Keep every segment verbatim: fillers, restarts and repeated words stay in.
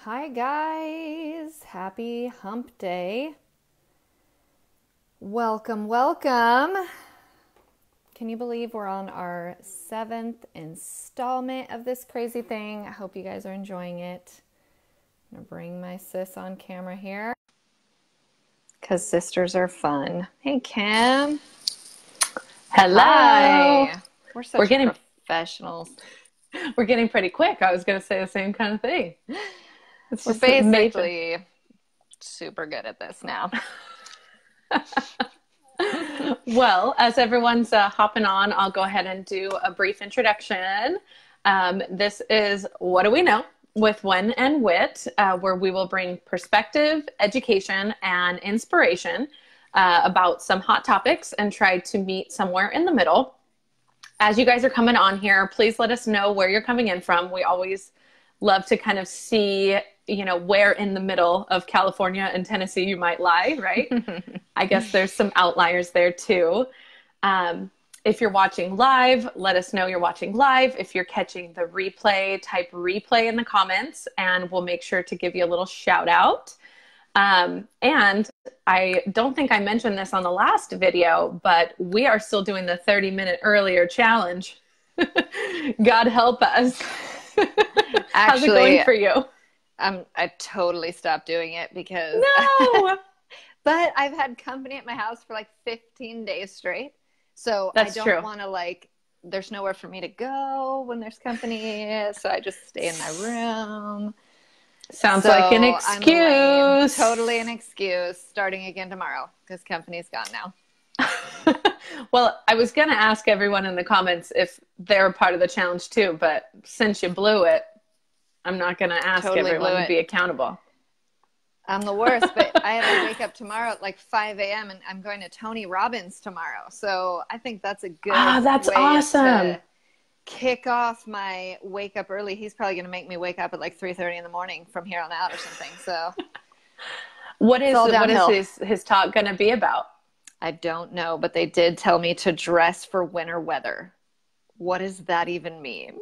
Hi guys, happy hump day. Welcome, welcome. Can you believe we're on our seventh installment of this crazy thing? I hope you guys are enjoying it. I'm gonna bring my sis on camera here because sisters are fun. Hey Kim. Hello. Hi. We're such We're getting professionals. we're getting pretty quick. I was going to say the same kind of thing. It's We're just amazing. basically super good at this now. Well, as everyone's uh, hopping on, I'll go ahead and do a brief introduction. Um, this is What Do We Know with Wen and Wit, uh, where we will bring perspective, education, and inspiration uh, about some hot topics and try to meet somewhere in the middle. As you guys are coming on here, please let us know where you're coming in from. We always love to kind of see, you know, where in the middle of California and Tennessee you might lie, right? I guess there's some outliers there too. Um, if you're watching live, let us know you're watching live. If you're catching the replay, type replay in the comments and we'll make sure to give you a little shout out. Um, and I don't think I mentioned this on the last video, but we are still doing the thirty minute earlier challenge. God help us. Actually, how's it going for you? Um, I totally stopped doing it because No, but I've had company at my house for like fifteen days straight. So That's I true. don't want to like, there's nowhere for me to go when there's company. So I just stay in my room. Sounds So like an I'm lame. excuse. Totally an excuse. Starting again tomorrow because company's gone now. Well, I was going to ask everyone in the comments if they're part of the challenge too, but since you blew it, I'm not going to ask Totally everyone blew to it. be accountable. I'm the worst, but I have to wake up tomorrow at like five a.m. and I'm going to Tony Robbins tomorrow. So I think that's a good Ah, that's way awesome. to kick off my wake up early. He's probably going to make me wake up at like three thirty in the morning from here on out or something. So What is all what is downhill. his his talk going to be about? I don't know, but they did tell me to dress for winter weather. What does that even mean?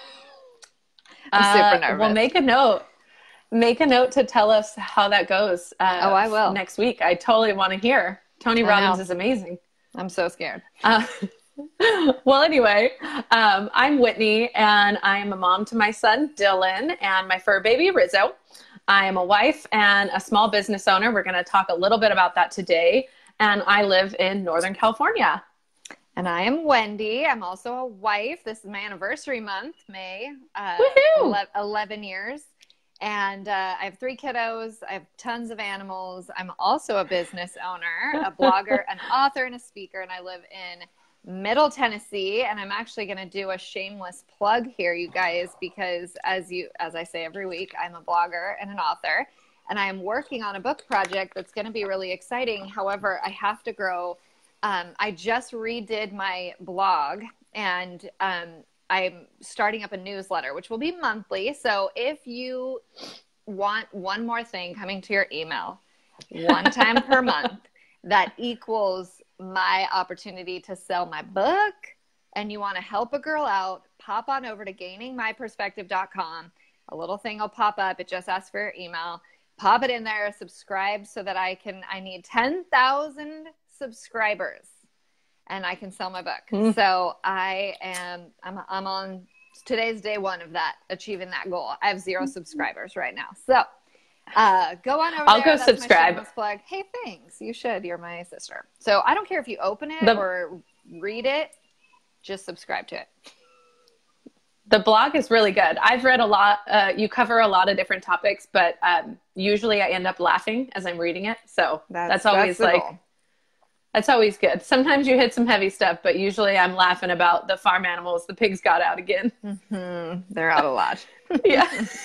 I'm Uh, super nervous. well, make a note. Make a note to tell us how that goes. Uh, Oh, I will. Next week. I totally want to hear. Tony I Robbins know. is amazing. I'm so scared. Uh, well, anyway, um, I'm Whitney, and I am a mom to my son, Dylan, and my fur baby, Rizzo. I am a wife and a small business owner. We're going to talk a little bit about that today. And I live in Northern California. And I am Wendy. I'm also a wife. This is my anniversary month, May. Uh, Woohoo! eleven years. And uh, I have three kiddos. I have tons of animals. I'm also a business owner, a blogger, an author, and a speaker. And I live in Middle Tennessee. And I'm actually going to do a shameless plug here, you guys, because as you, as I say every week, I'm a blogger and an author. And I am working on a book project that's going to be really exciting. However, I have to grow. Um, I just redid my blog, and um, I'm starting up a newsletter, which will be monthly. So if you want one more thing coming to your email one time per month, that equals my opportunity to sell my book, and you want to help a girl out, pop on over to gaining my perspective dot com. A little thing will pop up. It just asks for your email. Pop it in there, subscribe so that I can, I need ten thousand subscribers and I can sell my book. Mm. So I am, I'm, I'm on, today's day one of that, achieving that goal. I have zero subscribers right now. So uh, go on over I'll there. go That's subscribe. My plug. Hey, thanks. You should. You're my sister. So I don't care if you open it The- or read it, just subscribe to it. The blog is really good. I've read a lot. Uh, you cover a lot of different topics, but um, usually I end up laughing as I'm reading it. So that's, that's always that's like, goal. That's always good. Sometimes you hit some heavy stuff, but usually I'm laughing about the farm animals. The pigs got out again. Mm-hmm. They're out a lot. Yeah.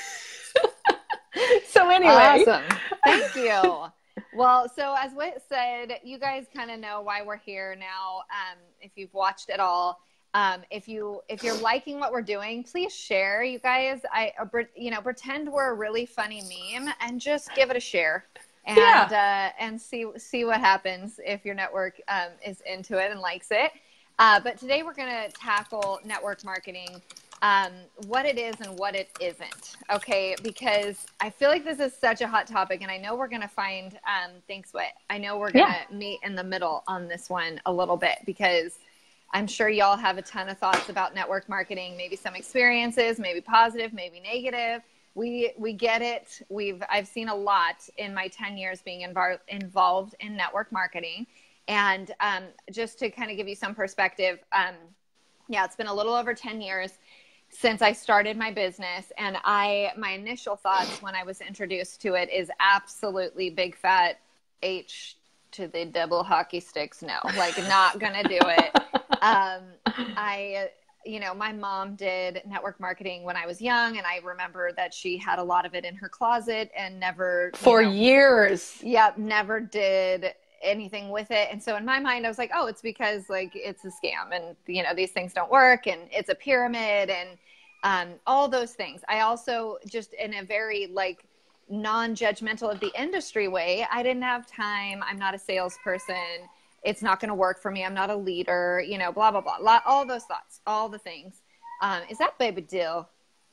So anyway. Awesome. Thank you. Well, so as Whit said, you guys kind of know why we're here now. Um, if you've watched it all. Um, if you if you're liking what we're doing, please share, you guys. I you know pretend we're a really funny meme and just give it a share, and yeah. uh, and see see what happens if your network um, is into it and likes it. Uh, but today we're going to tackle network marketing um, what it is and what it isn't. Okay. Because I feel like this is such a hot topic, and I know we're going to find, um, thanks, Whit. I know we're going to yeah. meet in the middle on this one a little bit, because I'm sure y'all have a ton of thoughts about network marketing, maybe some experiences, maybe positive, maybe negative. We, we get it. We've, I've seen a lot in my ten years being invar- involved in network marketing. And, um, just to kind of give you some perspective, um, yeah, it's been a little over ten years since I started my business. And I, my initial thoughts when I was introduced to it is absolutely big fat H to the double hockey sticks. No, like not going to do it. um, I, you know, my mom did network marketing when I was young, and I remember that she had a lot of it in her closet and never for you know, years. Yeah. Never did anything with it. And so in my mind, I was like, oh, it's because like it's a scam, and you know, these things don't work, and it's a pyramid, and um, all those things. I also just in a very like non-judgmental of the industry way, I didn't have time. I'm not a salesperson. It's not going to work for me. I'm not a leader, you know, blah, blah, blah, all those thoughts, all the things. Um, is that Baby Dill?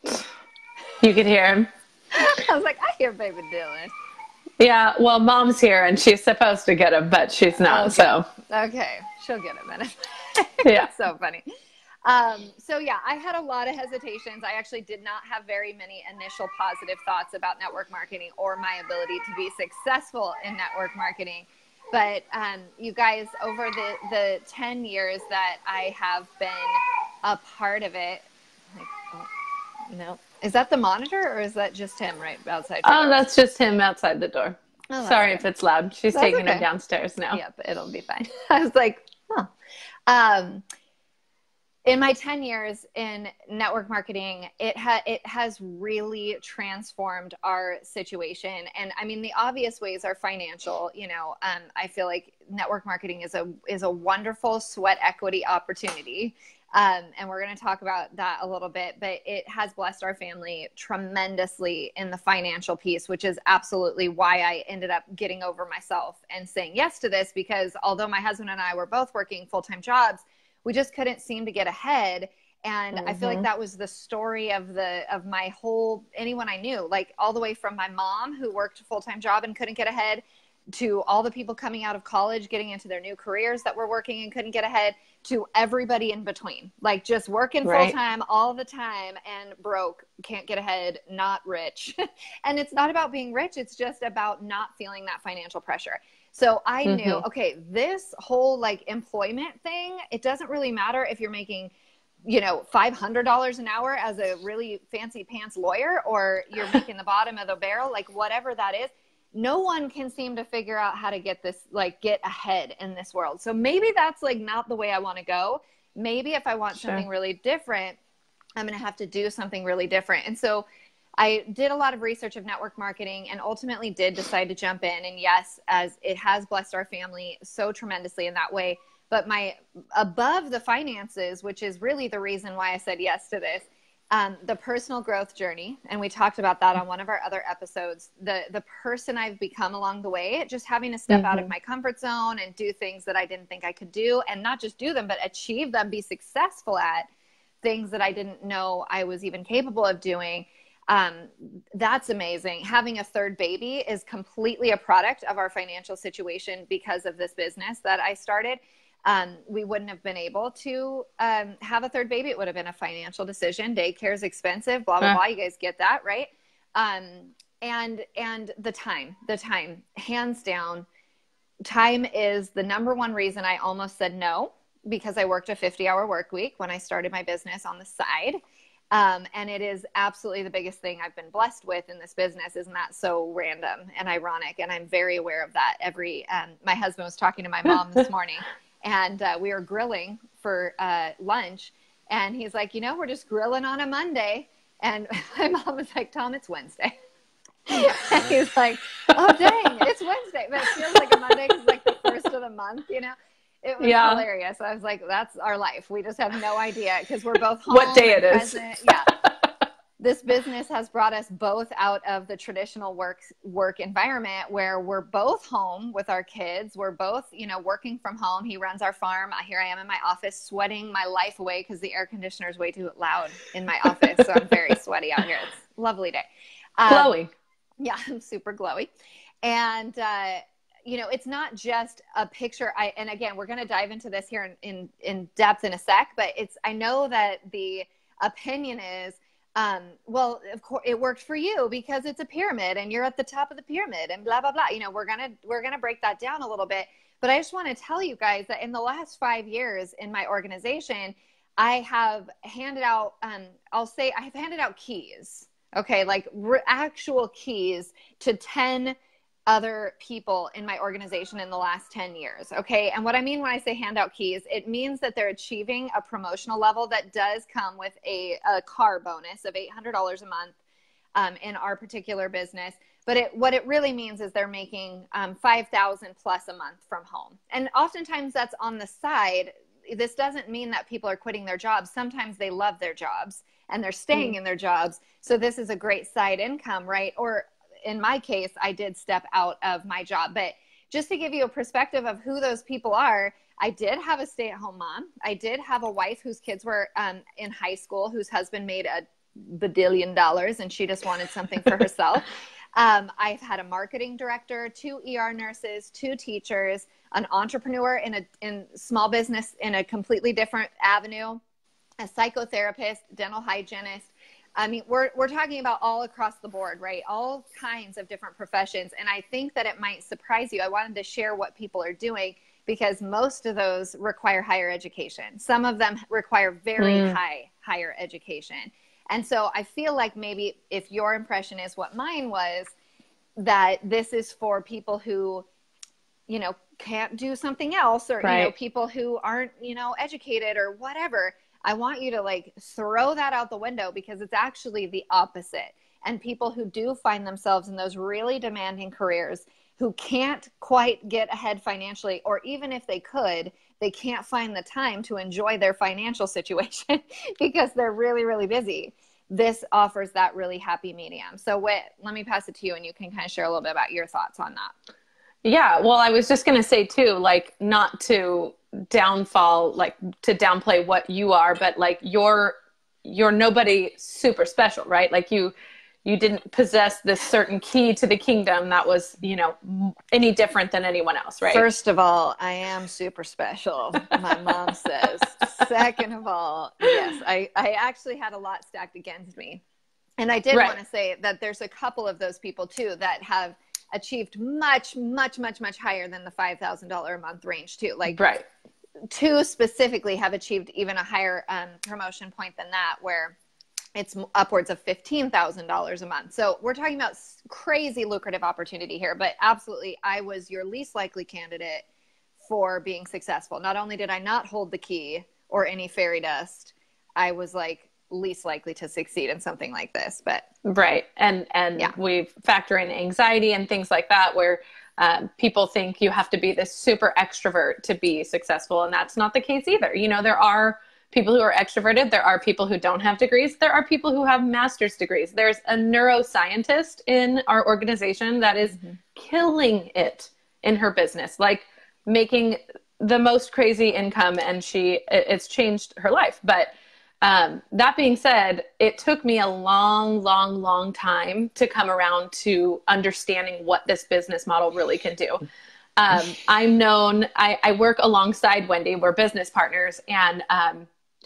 You could hear him. I was like, I hear Baby Dylan. Yeah, well, Mom's here, and she's supposed to get him, but she's not, okay. so. Okay, she'll get him in it. Yeah. It's so funny. Um, so, yeah, I had a lot of hesitations. I actually did not have very many initial positive thoughts about network marketing or my ability to be successful in network marketing. But um, you guys, over the, the ten years that I have been a part of it, like, oh, no. Is that the monitor, or is that just him right outside? Oh, door? That's just him outside the door. Oh, Sorry good. If it's loud. She's that's taking okay. him downstairs now. Yep, it'll be fine. I was like, huh. Um, in my ten years in network marketing, it, ha- it has really transformed our situation. And I mean, the obvious ways are financial. You know, um, I feel like network marketing is a, is a wonderful sweat equity opportunity. Um, and we're going to talk about that a little bit, but it has blessed our family tremendously in the financial piece, which is absolutely why I ended up getting over myself and saying yes to this, because although my husband and I were both working full-time jobs, we just couldn't seem to get ahead. And mm-hmm. I feel like that was the story of the, of my whole, anyone I knew, like all the way from my mom who worked a full-time job and couldn't get ahead, to all the people coming out of college, getting into their new careers that were working and couldn't get ahead, to everybody in between, like just working right. full time all the time and broke, can't get ahead, not rich. And it's not about being rich. It's just about not feeling that financial pressure. So I mm-hmm. knew, okay, this whole like employment thing, it doesn't really matter if you're making, you know, five hundred dollars an hour as a really fancy pants lawyer, or you're making the bottom of the barrel, like whatever that is. No one can seem to figure out how to get this, like get ahead in this world. So maybe that's like not the way I want to go. Maybe if I want sure. something really different, I'm going to have to do something really different. And so I did a lot of research of network marketing and ultimately did decide to jump in. And yes, as it has blessed our family so tremendously in that way, but my above the finances, which is really the reason why I said yes to this, Um, the personal growth journey, and we talked about that on one of our other episodes, the the person I've become along the way, just having to step mm-hmm. out of my comfort zone and do things that I didn't think I could do, and not just do them, but achieve them, be successful at things that I didn't know I was even capable of doing. Um, that's amazing. Having a third baby is completely a product of our financial situation because of this business that I started. Um, we wouldn't have been able to um, have a third baby. It would have been a financial decision. Daycare is expensive, blah, blah, blah. You guys get that, right? Um, and, and the time, the time, hands down, time is the number one reason I almost said no, because I worked a fifty hour work week when I started my business on the side. Um, and it is absolutely the biggest thing I've been blessed with in this business. Isn't that so random and ironic? And I'm very aware of that. Every, um, my husband was talking to my mom this morning. And uh, we were grilling for uh, lunch. And he's like, you know, we're just grilling on a Monday. And my mom was like, Tom, it's Wednesday. And he's like, oh, dang, it's Wednesday. But it feels like a Monday because it's like the first of the month, you know? It was yeah. hilarious. I was like, that's our life. We just have no idea because we're both home. What day it is. Present. Yeah. this business has brought us both out of the traditional work work environment where we're both home with our kids. We're both, you know, working from home. He runs our farm. Here I am in my office sweating my life away because the air conditioner is way too loud in my office. So I'm very sweaty out here. It's a lovely day. Um, Glowy. Yeah, I'm super glowy. And, uh, you know, it's not just a picture. I, and again, we're going to dive into this here in, in, in depth in a sec, but it's, I know that the opinion is, um, well, of course it worked for you because it's a pyramid and you're at the top of the pyramid and blah, blah, blah. You know, we're going to, we're going to break that down a little bit, but I just want to tell you guys that in the last five years in my organization, I have handed out, um, I'll say I have handed out keys. Okay. Like re- actual keys to ten other people in my organization in the last ten years. Okay. And what I mean when I say handout keys, it means that they're achieving a promotional level that does come with a, a car bonus of eight hundred dollars a month um, in our particular business. But it, what it really means is they're making um, five thousand plus a month from home. And oftentimes that's on the side. This doesn't mean that people are quitting their jobs. Sometimes they love their jobs and they're staying mm. in their jobs. So this is a great side income, right? Or in my case, I did step out of my job, but just to give you a perspective of who those people are, I did have a stay-at-home mom. I did have a wife whose kids were um, in high school, whose husband made a badillion dollars and she just wanted something for herself. um, I've had a marketing director, two E R nurses, two teachers, an entrepreneur in a in small business in a completely different avenue, a psychotherapist, dental hygienist. I mean, we're, we're talking about all across the board, right? All kinds of different professions. And I think that it might surprise you. I wanted to share what people are doing because most of those require higher education. Some of them require very mm. high, higher education. And so I feel like maybe if your impression is what mine was, that this is for people who, you know, can't do something else or, right. you know, people who aren't, you know, educated or whatever. I want you to like throw that out the window because it's actually the opposite. And people who do find themselves in those really demanding careers who can't quite get ahead financially, or even if they could, they can't find the time to enjoy their financial situation because they're really, really busy. This offers that really happy medium. So Whit, let me pass it to you and you can kind of share a little bit about your thoughts on that. Yeah. Well, I was just going to say too, like not to downfall, like to downplay what you are, but like you're, you're nobody super special, right? Like you, you didn't possess this certain key to the kingdom that was, you know, any different than anyone else, right? First of all, I am super special. My mom says. Second of all, yes, I, I actually had a lot stacked against me. And I did right. want to say that there's a couple of those people too that have achieved much, much, much, much higher than the five thousand dollars a month range too. Like right. two specifically have achieved even a higher um, promotion point than that, where it's upwards of fifteen thousand dollars a month. So we're talking about crazy lucrative opportunity here, but absolutely, I was your least likely candidate for being successful. Not only did I not hold the key or any fairy dust, I was like least likely to succeed in something like this. But right. And, and yeah. we factor in anxiety and things like that, where um, people think you have to be this super extrovert to be successful. And that's not the case either. You know, there are people who are extroverted. There are people who don't have degrees. There are people who have master's degrees. There's a neuroscientist in our organization that is mm-hmm. killing it in her business, like making the most crazy income. And she, it's changed her life. But Um, that being said, it took me a long, long, long time to come around to understanding what this business model really can do. Um, I'm known, I, I work alongside Wendy, we're business partners, and um,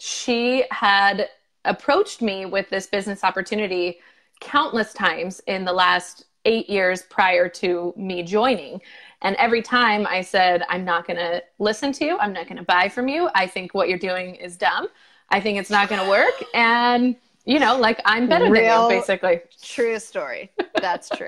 she had approached me with this business opportunity countless times in the last eight years prior to me joining. And every time I said, I'm not going to listen to you. I'm not going to buy from you. I think what you're doing is dumb. I think it's not going to work. And, you know, like I'm better Real, than you, basically. True story. That's true.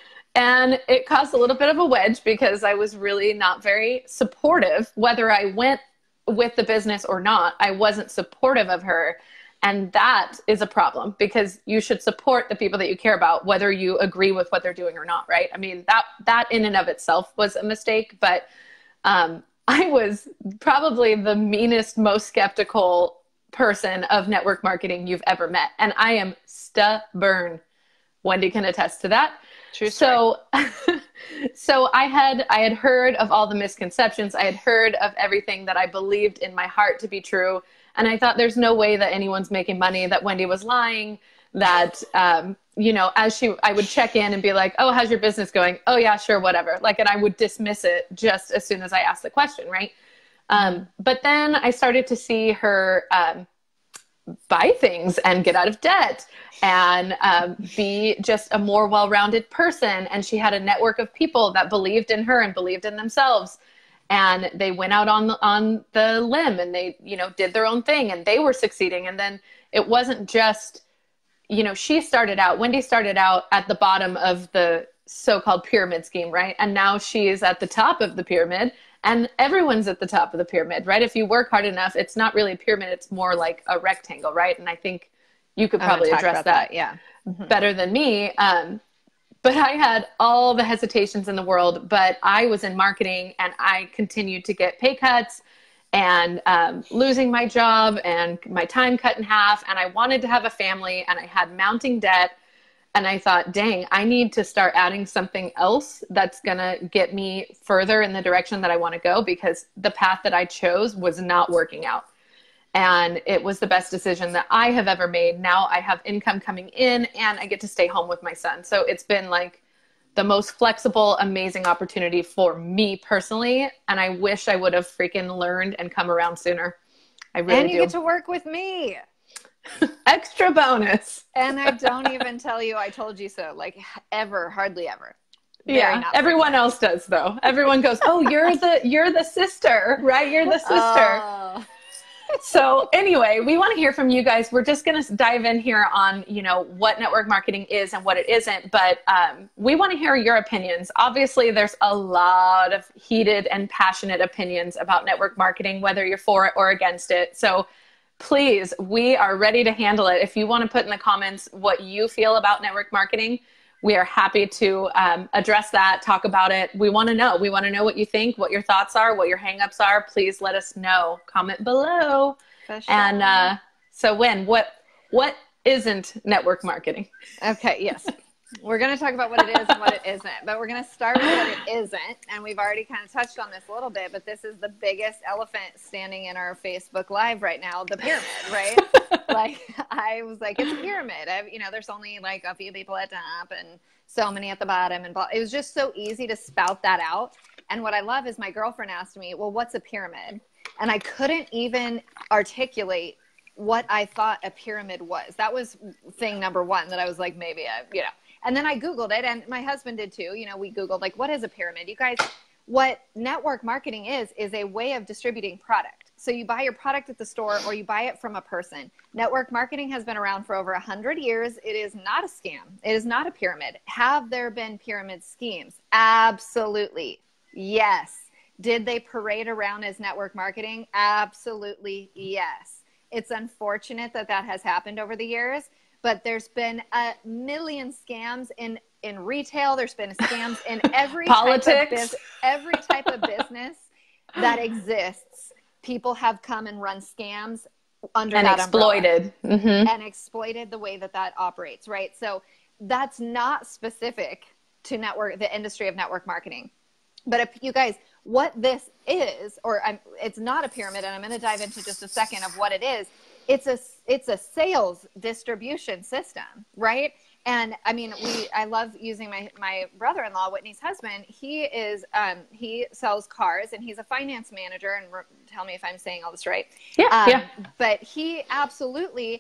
And it caused a little bit of a wedge because I was really not very supportive, whether I went with the business or not. I wasn't supportive of her. And that is a problem because you should support the people that you care about, whether you agree with what they're doing or not. Right. I mean, that, that in and of itself was a mistake, but um, I was probably the meanest, most skeptical person of network marketing you've ever met. And I am stubborn. Wendy can attest to that. True story. So, so I had, I had heard of all the misconceptions. I had heard of everything that I believed in my heart to be true. And I thought there's no way that anyone's making money, that Wendy was lying, that, um, you know, as she, I would check in and be like, oh, how's your business going? Oh yeah, sure. Whatever. Like, and I would dismiss it just as soon as I asked the question. Right. Um, but then I started to see her, um, buy things and get out of debt and um, be just a more well-rounded person. And she had a network of people that believed in her and believed in themselves. And they went out on the, on the limb and they, you know, did their own thing and they were succeeding. And then it wasn't just, you know, she started out, Wendy started out at the bottom of the so-called pyramid scheme, right? And now she is at the top of the pyramid. And everyone's at the top of the pyramid, right? If you work hard enough, it's not really a pyramid. It's more like a rectangle, right? And I think you could probably address that, that yeah. mm-hmm. better than me. Um, but I had all the hesitations in the world, but I was in marketing and I continued to get pay cuts and um, losing my job and my time cut in half. And I wanted to have a family and I had mounting debt. And I thought, dang, I need to start adding something else that's going to get me further in the direction that I want to go, because the path that I chose was not working out. And it was the best decision that I have ever made. Now I have income coming in and I get to stay home with my son. So it's been like the most flexible, amazing opportunity for me personally. And I wish I would have freaking learned and come around sooner. I really do. And you do. get to work with me. Extra bonus. And I don't even tell you I told you so, like ever, hardly ever. Very yeah, everyone else does though. Everyone goes, "Oh, you're the you're the sister, right? You're the sister." Oh. So anyway, we want to hear from you guys. We're just going to dive in here on, you know, what network marketing is and what it isn't, but um, we want to hear your opinions. Obviously, there's a lot of heated and passionate opinions about network marketing, whether you're for it or against it. So please, we are ready to handle it. If you want to put in the comments what you feel about network marketing, we are happy to um, address that, talk about it. We want to know. We want to know what you think, what your thoughts are, what your hangups are. Please let us know. Comment below. Sure. And uh, so, Wen, what what isn't network marketing? Okay, yes. We're going to talk about what it is and what it isn't, but we're going to start with what it isn't. And we've already kind of touched on this a little bit, but this is the biggest elephant standing in our Facebook Live right now, the pyramid, right? Like, I was like, it's a pyramid. I've, you know, there's only like a few people at the top and so many at the bottom. And blah. It was just so easy to spout that out. And what I love is my girlfriend asked me, well, what's a pyramid? And I couldn't even articulate what I thought a pyramid was. That was thing number one that I was like, maybe I, you know. And then I Googled it, and my husband did too. You know, we Googled, like, what is a pyramid? You guys, what network marketing is, is a way of distributing product. So you buy your product at the store or you buy it from a person. Network marketing has been around for over one hundred years. It is not a scam. It is not a pyramid. Have there been pyramid schemes? Absolutely. Yes. Did they parade around as network marketing? Absolutely. Yes. It's unfortunate that that has happened over the years. But there's been a million scams in, in retail. There's been scams in every politics, type of biz- every type of business that exists. People have come and run scams under and that exploited umbrella mm-hmm. and exploited the way that that operates. Right. So that's not specific to network, the industry of network marketing. But if you guys, what this is, or I'm, it's not a pyramid, and I'm going to dive into just a second of what it is. It's a, it's a sales distribution system, right? And I mean, we, I love using my, my brother-in-law, Whitney's husband. He is, um, he sells cars and he's a finance manager, and re- tell me if I'm saying all this right. Yeah, um, yeah. But he absolutely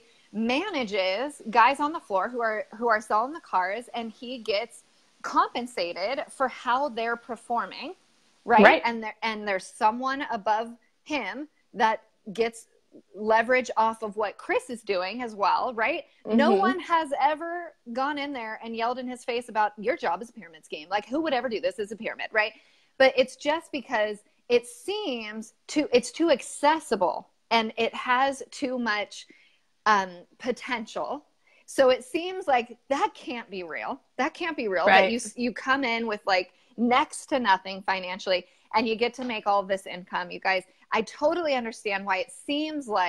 manages guys on the floor who are, who are selling the cars, and he gets compensated for how they're performing. Right. Right. And there, and there's someone above him that gets leverage off of what Chris is doing as well, right? Mm-hmm. No one has ever gone in there and yelled in his face about your job is a pyramid scheme. Like, who would ever do this as a pyramid, right? But it's just because it seems too, it's too accessible and it has too much um, potential. So it seems like that can't be real. That can't be real. Right. That you you come in with like next to nothing financially and you get to make all of this income. You guys, I totally understand why it seems like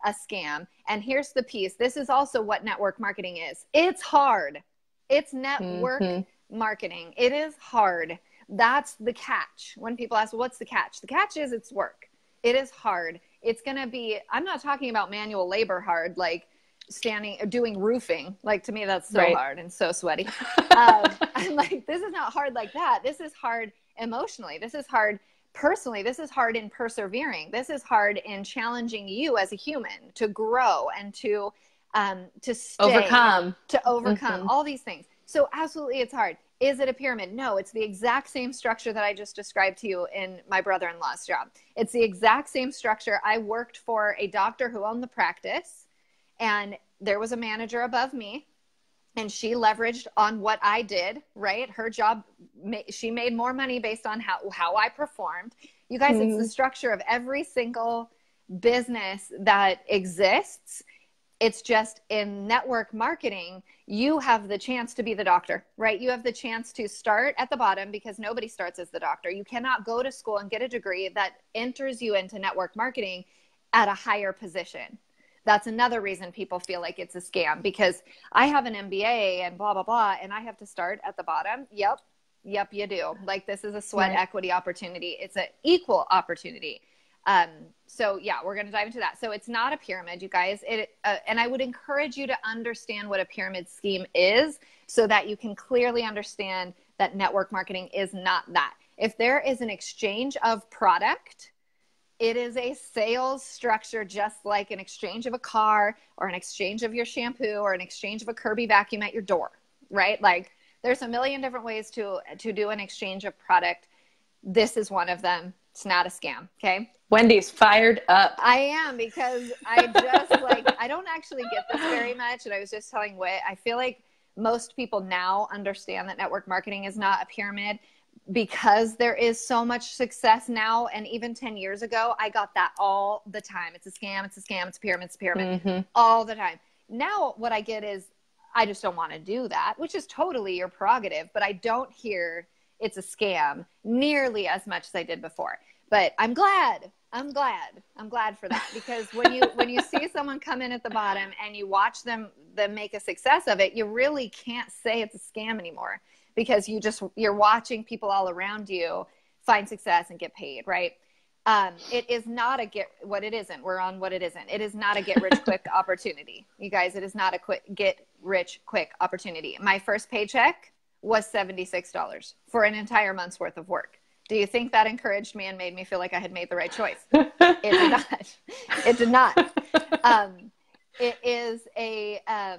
a scam. And here's the piece. This is also what network marketing is. It's hard. It's network mm-hmm. marketing. It is hard. That's the catch. When people ask, well, what's the catch? The catch is it's work. It is hard. It's going to be, I'm not talking about manual labor hard, like standing, doing roofing. Like to me, that's so right. hard and so sweaty. um, I'm like, this is not hard like that. This is hard emotionally. This is hard personally. This is hard in persevering. This is hard in challenging you as a human to grow and to, um, to stay, overcome, to overcome mm-hmm. all these things. So absolutely it's hard. Is it a pyramid? No, it's the exact same structure that I just described to you in my brother-in-law's job. It's the exact same structure. I worked for a doctor who owned the practice, and there was a manager above me, and she leveraged on what I did, right? Her job, she made more money based on how, how I performed. You guys, mm-hmm. it's the structure of every single business that exists. It's just in network marketing, you have the chance to be the doctor, right? You have the chance to start at the bottom because nobody starts as the doctor. You cannot go to school and get a degree that enters you into network marketing at a higher position. That's another reason people feel like it's a scam, because I have an M B A and blah, blah, blah, and I have to start at the bottom. Yep. Yep, you do. Like this is a sweat right. equity opportunity. It's an equal opportunity. Um, so yeah, we're going to dive into that. So it's not a pyramid, you guys. It, uh, and I would encourage you to understand what a pyramid scheme is so that you can clearly understand that network marketing is not that. If there is an exchange of product, it is a sales structure, just like an exchange of a car or an exchange of your shampoo or an exchange of a Kirby vacuum at your door, right? Like there's a million different ways to, to do an exchange of product. This is one of them. It's not a scam. Okay. Wendy's fired up. I am, because I just like, I don't actually get this very much. And I was just telling Whit, I feel like most people now understand that network marketing is not a pyramid because there is so much success now. And even ten years ago, I got that all the time. It's a scam. It's a scam. It's a pyramid. It's a pyramid mm-hmm. all the time. Now what I get is I just don't want to do that, which is totally your prerogative, but I don't hear it's a scam nearly as much as I did before. But I'm glad. I'm glad. I'm glad for that, because when you when you see someone come in at the bottom and you watch them them make a success of it, you really can't say it's a scam anymore, because you just you're watching people all around you find success and get paid, right? Um, it is not a get what it isn't. We're on what it isn't. It is not a get rich quick opportunity, you guys. It is not a quick get rich quick opportunity. My first paycheck was seventy-six dollars for an entire month's worth of work. Do you think that encouraged me and made me feel like I had made the right choice? It did not. It did not. Um, it is a, um,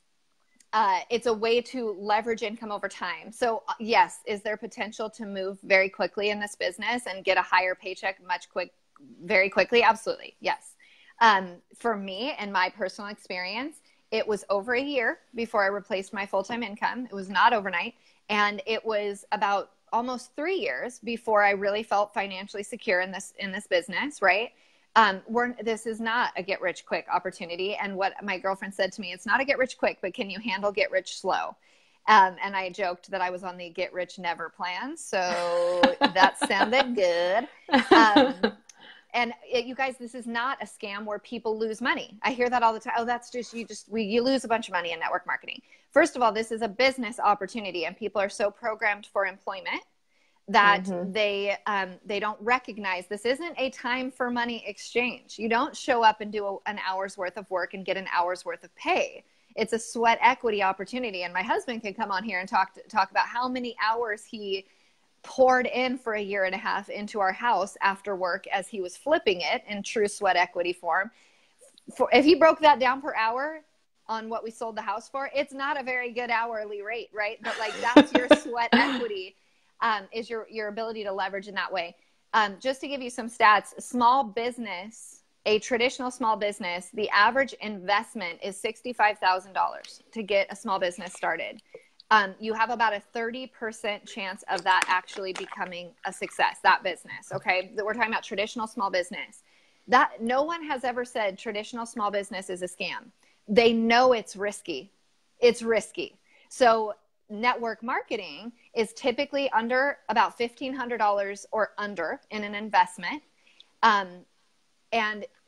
uh, it's a way to leverage income over time. So uh, yes, is there potential to move very quickly in this business and get a higher paycheck much quick, very quickly? Absolutely. Yes. Um, for me and my personal experience, it was over a year before I replaced my full-time income. It was not overnight. And it was about almost three years before I really felt financially secure in this, in this business. Right. Um, we're, this is not a get rich quick opportunity. And what my girlfriend said to me, it's not a get rich quick, but can you handle get rich slow? Um, and I joked that I was on the get rich never plan. So that sounded good. Um, and it, you guys, this is not a scam where people lose money. I hear that all the time. Oh, that's just, you just, we, you lose a bunch of money in network marketing. First of all, this is a business opportunity, and people are so programmed for employment that mm-hmm. they, um, they don't recognize this isn't a time for money exchange. You don't show up and do a, an hour's worth of work and get an hour's worth of pay. It's a sweat equity opportunity. And my husband can come on here and talk, talk about how many hours he poured in for a year and a half into our house after work as he was flipping it in true sweat equity form. For, if he broke that down per hour on what we sold the house for, it's not a very good hourly rate, right? But like that's your sweat equity, um, is your, your ability to leverage in that way. Um, just to give you some stats, small business, a traditional small business, the average investment is sixty-five thousand dollars to get a small business started. Um, you have about a thirty percent chance of that actually becoming a success, that business. Okay. We're talking about traditional small business. That no one has ever said traditional small business is a scam. They know it's risky. It's risky. So network marketing is typically under about fifteen hundred dollars or under in an investment. Um, and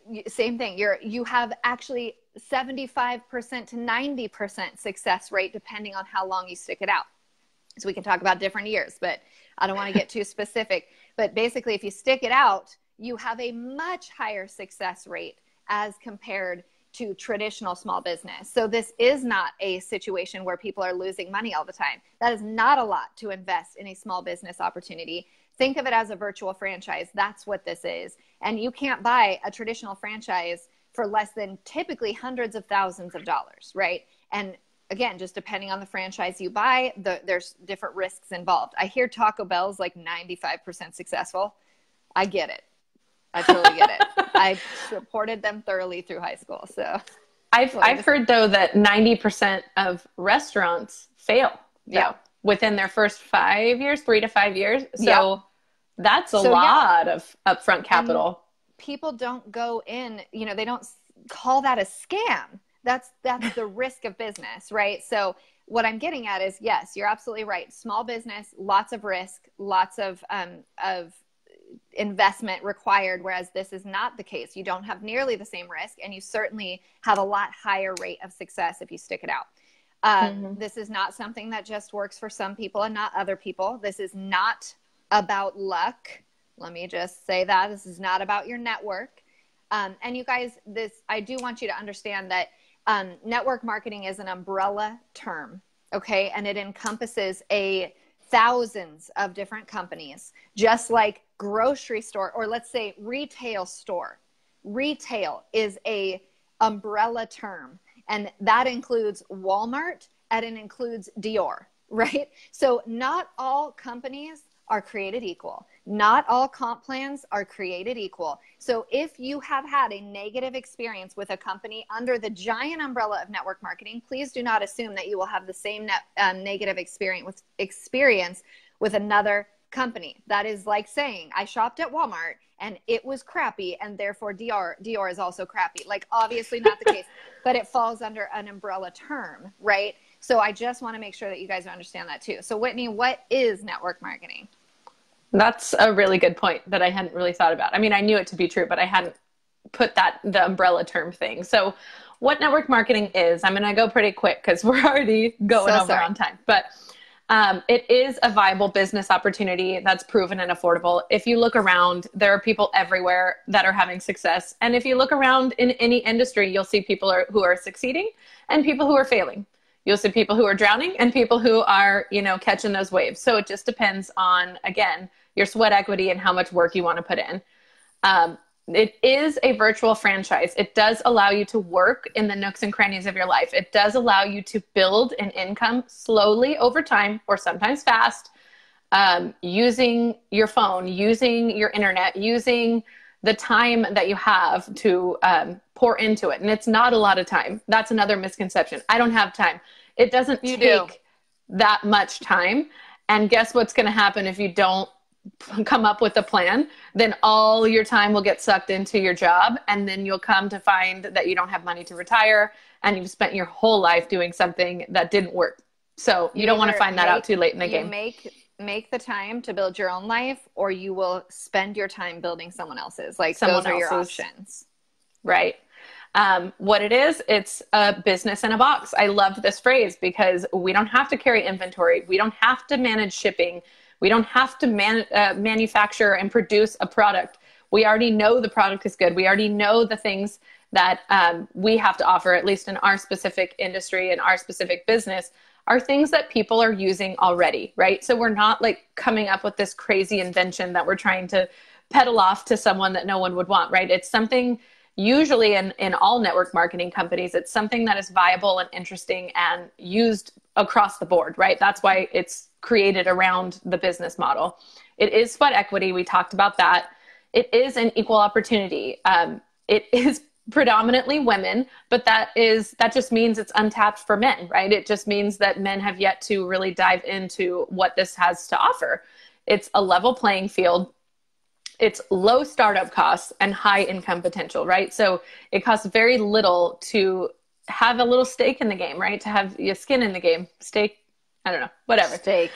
same thing. You're, you have actually seventy-five percent to ninety percent success rate, depending on how long you stick it out. So we can talk about different years, but I don't want to get too specific. But basically, if you stick it out, you have a much higher success rate as compared to traditional small business. So this is not a situation where people are losing money all the time. That is not a lot to invest in a small business opportunity. Think of it as a virtual franchise. That's what this is. And you can't buy a traditional franchise for less than typically hundreds of thousands of dollars, right? And again, just depending on the franchise you buy, the, there's different risks involved. I hear Taco Bell's like ninety-five percent successful. I get it. I totally get it. I supported them thoroughly through high school. So I've, I've heard though that ninety percent of restaurants fail though, yeah. within their first five years, three to five years. So yeah. that's a so, lot yeah. of upfront capital. And people don't go in, you know, they don't call that a scam. That's, that's the risk of business, right? So what I'm getting at is, yes, you're absolutely right. Small business, lots of risk, lots of, um, of investment required, whereas this is not the case. You don't have nearly the same risk, and you certainly have a lot higher rate of success if you stick it out. Um, mm-hmm. This is not something that just works for some people and not other people. This is not about luck. Let me just say that. This is not about your network. Um, and you guys, this, I do want you to understand that um, network marketing is an umbrella term, okay? And it encompasses a thousands of different companies, just like grocery store, or let's say retail store. Retail is a umbrella term, and that includes Walmart and it includes Dior, right? So not all companies are created equal. Not all comp plans are created equal. So if you have had a negative experience with a company under the giant umbrella of network marketing, please do not assume that you will have the same net, um, negative experience with, experience with another company. That is like saying, I shopped at Walmart and it was crappy, and therefore Dior, Dior is also crappy. Like, obviously not the case, but it falls under an umbrella term, right? So I just want to make sure that you guys understand that too. So Whitney, what is network marketing? That's a really good point that I hadn't really thought about. I mean, I knew it to be true, but I hadn't put that, the umbrella term thing. So what network marketing is, I'm going to go pretty quick because we're already going so over sorry. on time, but um, it is a viable business opportunity that's proven and affordable. If you look around, there are people everywhere that are having success. And if you look around in any industry, you'll see people are, who are succeeding and people who are failing. You'll see people who are drowning and people who are, you know, catching those waves. So it just depends on, again, your sweat equity and how much work you want to put in. Um, it is a virtual franchise. It does allow you to work in the nooks and crannies of your life. It does allow you to build an income slowly over time, or sometimes fast, um, using your phone, using your internet, using the time that you have to um, pour into it. And it's not a lot of time. That's another misconception. I don't have time. It doesn't you take do. that much time. And guess what's going to happen if you don't come up with a plan? Then all your time will get sucked into your job. And then you'll come to find that you don't have money to retire, and you've spent your whole life doing something that didn't work. So you, you don't want to find that make, out too late in the you game. Make, make the time to build your own life, or you will spend your time building someone else's. Like someone those are your options. Right. Um, what it is, it's a business in a box. I loved this phrase because we don't have to carry inventory. We don't have to manage shipping. We don't have to man, uh, manufacture and produce a product. We already know the product is good. We already know the things that um, we have to offer, at least in our specific industry and our specific business, are things that people are using already, right? So we're not like coming up with this crazy invention that we're trying to peddle off to someone that no one would want, right? It's something, usually in, in all network marketing companies, it's something that is viable and interesting and used across the board, right? That's why it's created around the business model. It is sweat equity. We talked about that. It is an equal opportunity. Um, it is predominantly women, but that is, that just means it's untapped for men, right? It just means that men have yet to really dive into what this has to offer. It's a level playing field. It's low startup costs and high income potential, right? So it costs very little to have a little stake in the game, right? To have your skin in the game. Stake, I don't know, whatever. Steak.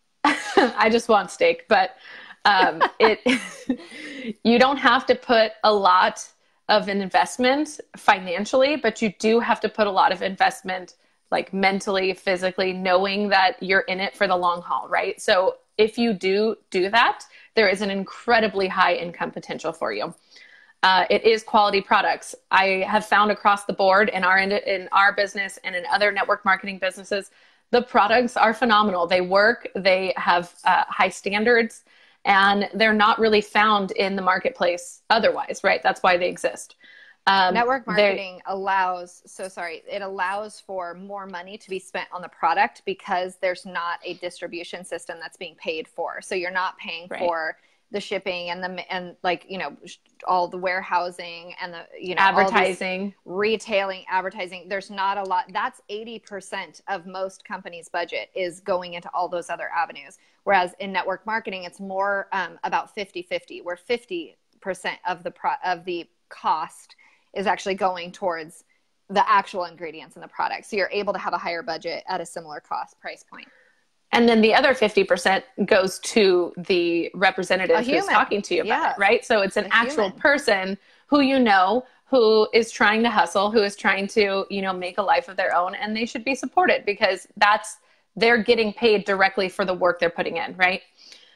I just want steak, but um, it you don't have to put a lot of an investment financially, but you do have to put a lot of investment like mentally, physically, knowing that you're in it for the long haul, right? So if you do do that, there is an incredibly high income potential for you. Uh, it is quality products. I have found across the board in our in our business and in other network marketing businesses, the products are phenomenal. They work, they have uh, high standards, and they're not really found in the marketplace otherwise, right? That's why they exist. Um, Network marketing allows, so sorry, it allows for more money to be spent on the product because there's not a distribution system that's being paid for. So you're not paying right. for the shipping and the, and like, you know, all the warehousing and the, you know, advertising, retailing, advertising. There's not a lot. That's eighty percent of most companies' budget is going into all those other avenues. Whereas in network marketing, it's more um, about fifty fifty, where fifty percent of the pro of the cost is actually going towards the actual ingredients in the product. So you're able to have a higher budget at a similar cost price point. And then the other fifty percent goes to the representative who's talking to you about yeah. it, right? So it's an a actual human. person who you know, who is trying to hustle, who is trying to, you know, make a life of their own, and they should be supported because that's, they're getting paid directly for the work they're putting in, right?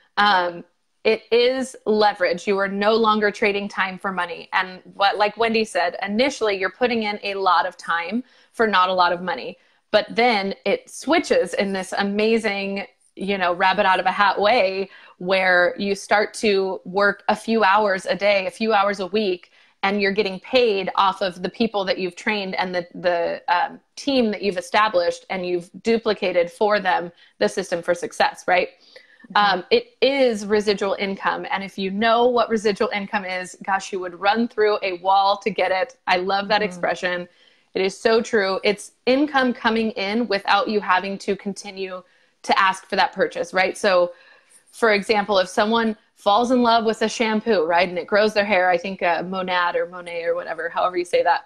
Um, It is leverage. You are no longer trading time for money. And what, like Wendy said, initially you're putting in a lot of time for not a lot of money. But then it switches in this amazing, you know, rabbit out of a hat way where you start to work a few hours a day, a few hours a week, and you're getting paid off of the people that you've trained and the, the um, team that you've established, and you've duplicated for them the system for success, right? Um, it is residual income. And if you know what residual income is, gosh, you would run through a wall to get it. I love that mm-hmm. expression. It is so true. It's income coming in without you having to continue to ask for that purchase, right? So for example, if someone falls in love with a shampoo, right, and it grows their hair, I think uh, Monad or Monet or whatever, however you say that.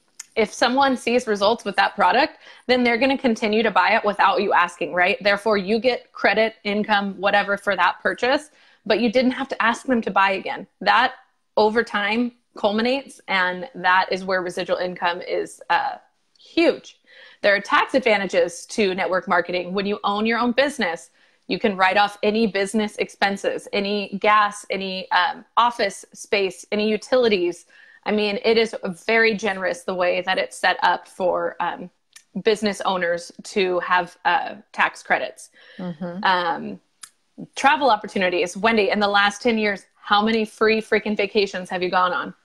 If someone sees results with that product, then they're going to continue to buy it without you asking, right? Therefore, you get credit, income, whatever for that purchase, but you didn't have to ask them to buy again. That over time culminates, and that is where residual income is uh, huge. There are tax advantages to network marketing. When you own your own business, you can write off any business expenses, any gas, any um, office space, any utilities. I mean, it is very generous the way that it's set up for um, business owners to have uh, tax credits. Mm-hmm. Um, travel opportunities. Wendy, in the last ten years, how many free freaking vacations have you gone on?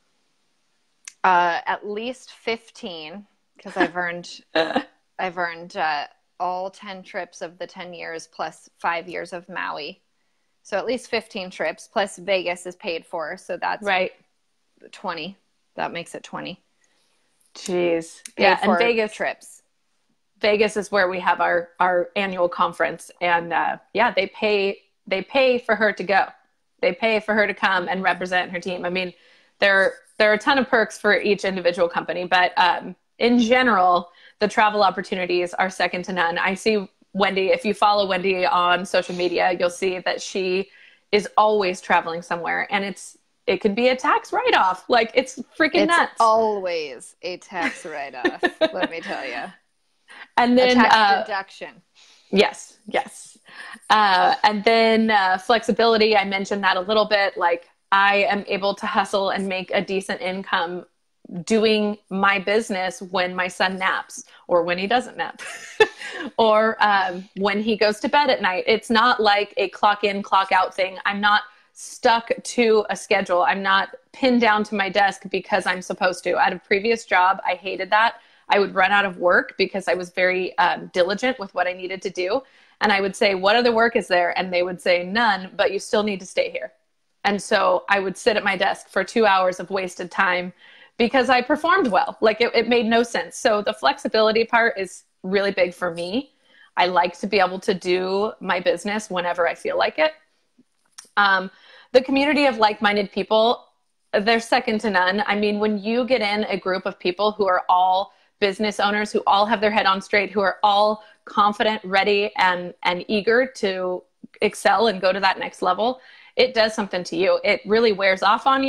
Uh, at least fifteen, because I've earned, I've earned uh, all ten trips of the ten years plus five years of Maui. So at least fifteen trips plus Vegas is paid for. So that's right. twenty. That makes it twenty. Jeez. Yeah, and Vegas trips. Vegas is where we have our our annual conference, and uh, yeah, they pay they pay for her to go. They pay for her to come and represent her team. I mean, there there are a ton of perks for each individual company, but um, in general, the travel opportunities are second to none. I see Wendy. If you follow Wendy on social media, you'll see that she is always traveling somewhere, and it's it could be a tax write-off. Like, it's freaking it's nuts. It's always a tax write-off, let me tell you. And then a tax uh, deduction. Yes, yes. Uh, and then uh, flexibility, I mentioned that a little bit. Like, I am able to hustle and make a decent income doing my business when my son naps, or when he doesn't nap, or um, when he goes to bed at night. It's not like a clock in, clock out thing. I'm not stuck to a schedule. I'm not pinned down to my desk because I'm supposed to. At a previous job, I hated that. I would run out of work because I was very um, diligent with what I needed to do. And I would say, what other work is there? And they would say, none, but you still need to stay here. And so I would sit at my desk for two hours of wasted time because I performed well. Like, it, it made no sense. So the flexibility part is really big for me. I like to be able to do my business whenever I feel like it. Um, the community of like-minded people, they're second to none. I mean, when you get in a group of people who are all business owners, who all have their head on straight, who are all confident, ready, and, and eager to excel and go to that next level, it does something to you. It really wears off on you.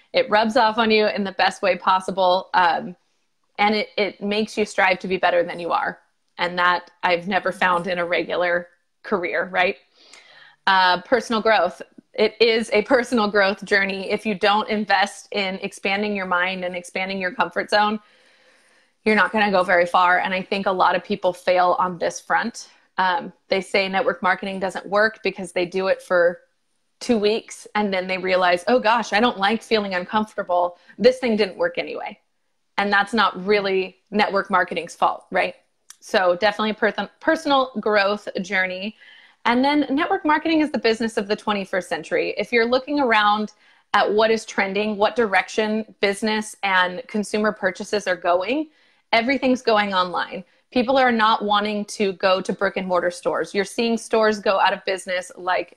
It rubs off on you in the best way possible. Um, and it, it makes you strive to be better than you are. And that I've never found in a regular career, right? Uh, personal growth. It is a personal growth journey. If you don't invest in expanding your mind and expanding your comfort zone, you're not going to go very far. And I think a lot of people fail on this front. Um, they say network marketing doesn't work because they do it for two weeks and then they realize, oh gosh, I don't like feeling uncomfortable. This thing didn't work anyway. And that's not really network marketing's fault, right? So definitely a per- personal growth journey. And then network marketing is the business of the twenty-first century. If you're looking around at what is trending, what direction business and consumer purchases are going, everything's going online. People are not wanting to go to brick and mortar stores. You're seeing stores go out of business like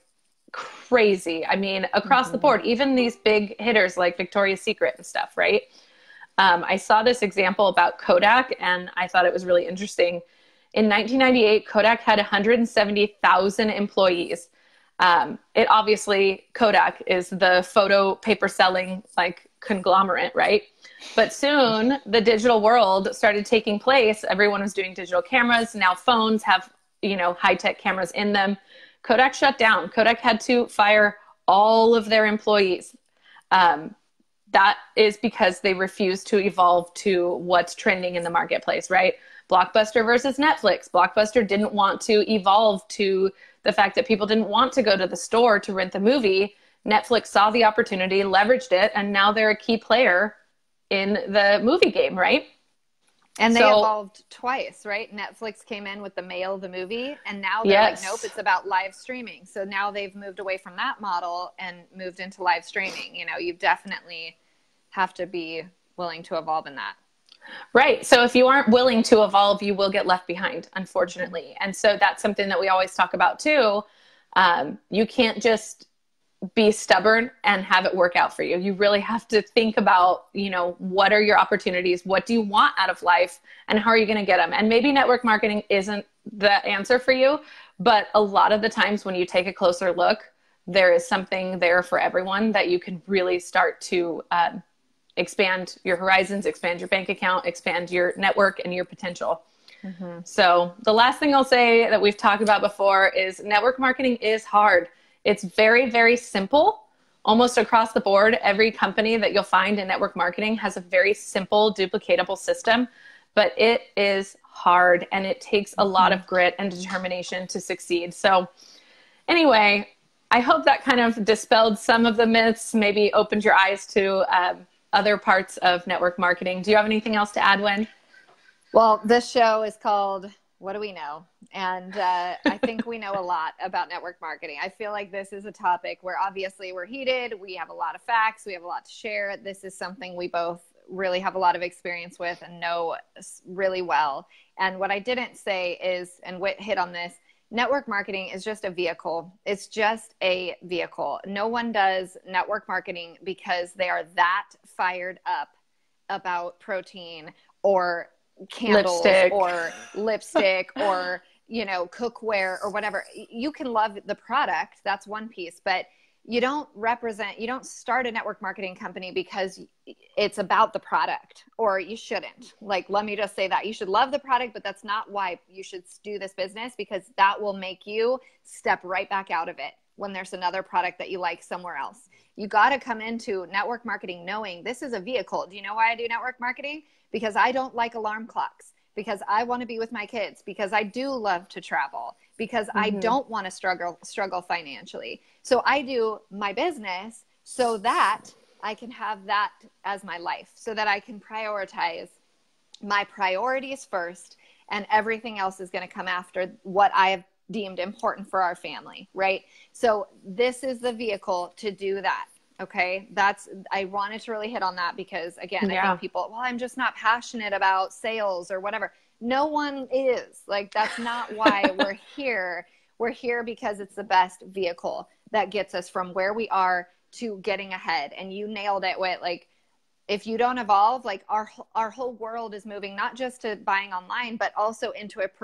crazy. I mean, across mm-hmm. the board, even these big hitters like Victoria's Secret and stuff, right? Um, I saw this example about Kodak and I thought it was really interesting. In nineteen ninety-eight, Kodak had one hundred seventy thousand employees. Um, it obviously, Kodak is the photo paper selling like conglomerate, right? But soon the digital world started taking place. Everyone was doing digital cameras. Now phones have, you know, high-tech cameras in them. Kodak shut down. Kodak had to fire all of their employees. Um, that is because they refused to evolve to what's trending in the marketplace, right? Blockbuster versus Netflix. Blockbuster didn't want to evolve to the fact that people didn't want to go to the store to rent the movie. Netflix saw the opportunity, leveraged it, and now they're a key player in the movie game, right? And they so, evolved twice, right? Netflix came in with the mail, the movie, and now they're yes. like, nope, it's about live streaming. So now they've moved away from that model and moved into live streaming. You know, you definitely have to be willing to evolve in that. Right. So if you aren't willing to evolve, you will get left behind, unfortunately. And so that's something that we always talk about too. Um, you can't just be stubborn and have it work out for you. You really have to think about, you know, what are your opportunities? What do you want out of life? And how are you going to get them? And maybe network marketing isn't the answer for you, but a lot of the times when you take a closer look, there is something there for everyone that you can really start to uh, expand your horizons, expand your bank account, expand your network and your potential. Mm-hmm. So the last thing I'll say that we've talked about before is network marketing is hard. It's very, very simple. Almost across the board, every company that you'll find in network marketing has a very simple, duplicatable system, but it is hard and it takes a lot of grit and determination to succeed. So anyway, I hope that kind of dispelled some of the myths, maybe opened your eyes to um, other parts of network marketing. Do you have anything else to add, Wen? Well, this show is called What Do We Know? And uh, I think we know a lot about network marketing. I feel like this is a topic where obviously we're heated. We have a lot of facts. We have a lot to share. This is something we both really have a lot of experience with and know really well. And what I didn't say is, and Whit hit on this, network marketing is just a vehicle. It's just a vehicle. No one does network marketing because they are that fired up about protein or candles lipstick. or lipstick or, you know, cookware or whatever. You can love the product. That's one piece, but you don't represent, you don't start a network marketing company because it's about the product, or you shouldn't. Like, let me just say that you should love the product, but that's not why you should do this business, because that will make you step right back out of it when there's another product that you like somewhere else. You got to come into network marketing knowing this is a vehicle. Do you know why I do network marketing? Because I don't like alarm clocks, because I want to be with my kids, because I do love to travel, because mm-hmm. I don't want to struggle, struggle financially. So I do my business so that I can have that as my life, so that I can prioritize my priorities first, and everything else is going to come after what I have deemed important for our family, right? So this is the vehicle to do that. Okay. That's, I wanted to really hit on that because again, yeah. I think people, well, I'm just not passionate about sales or whatever. No one is. Like, that's not why we're here. We're here because it's the best vehicle that gets us from where we are to getting ahead. And you nailed it with, like, if you don't evolve, like our, our whole world is moving, not just to buying online, but also into a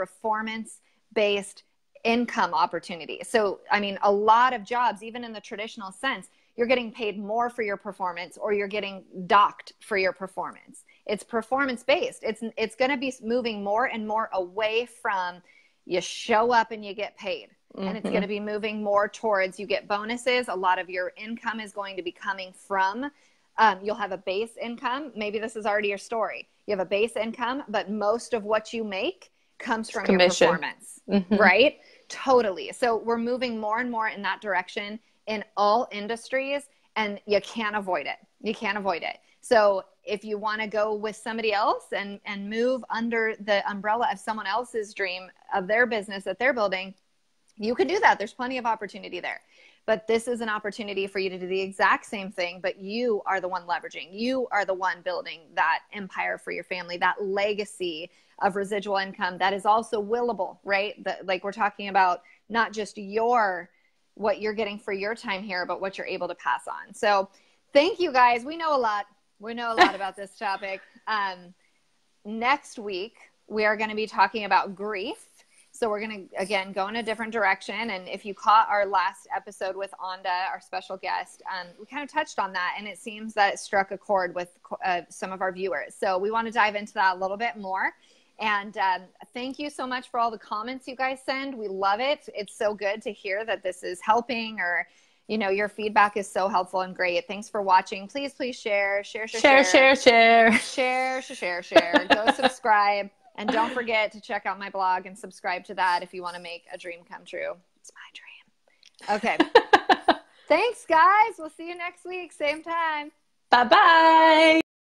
performance-based income opportunity. So, I mean, a lot of jobs, even in the traditional sense, you're getting paid more for your performance or you're getting docked for your performance. It's performance based. It's, it's going to be moving more and more away from you show up and you get paid. Mm-hmm. And it's going to be moving more towards you get bonuses. A lot of your income is going to be coming from, um, you'll have a base income. Maybe this is already your story. You have a base income, but most of what you make comes from Commission. Your performance, mm-hmm. right? Totally. So we're moving more and more in that direction in all industries, and you can't avoid it. You can't avoid it. So if you want to go with somebody else and, and move under the umbrella of someone else's dream of their business that they're building, you can do that. There's plenty of opportunity there. But this is an opportunity for you to do the exact same thing, but you are the one leveraging. You are the one building that empire for your family, that legacy of residual income that is also willable, right? The, like we're talking about not just your, what you're getting for your time here, but what you're able to pass on. So thank you guys. We know a lot. We know a lot about this topic. Um, next week, we are going to be talking about grief. So we're going to, again, go in a different direction. And if you caught our last episode with Onda, our special guest, um, we kind of touched on that. And it seems that it struck a chord with uh, some of our viewers. So we want to dive into that a little bit more. And um, thank you so much for all the comments you guys send. We love it. It's so good to hear that this is helping, or, you know, your feedback is so helpful and great. Thanks for watching. Please, please share, share, share, share, share, share, share, share, share, share. Go subscribe. And don't forget to check out my blog and subscribe to that if you want to make a dream come true. It's my dream. Okay. Thanks, guys. We'll see you next week. Same time. Bye-bye.